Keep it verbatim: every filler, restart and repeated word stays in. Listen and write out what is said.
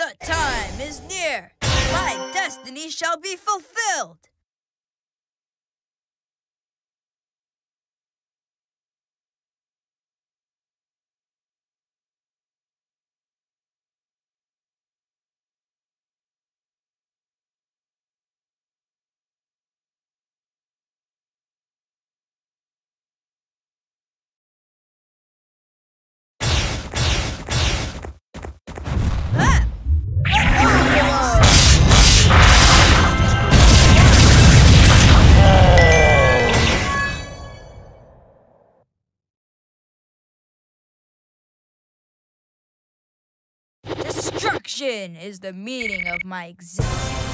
The time is near. My destiny shall be fulfilled. Destruction is the meaning of my existence.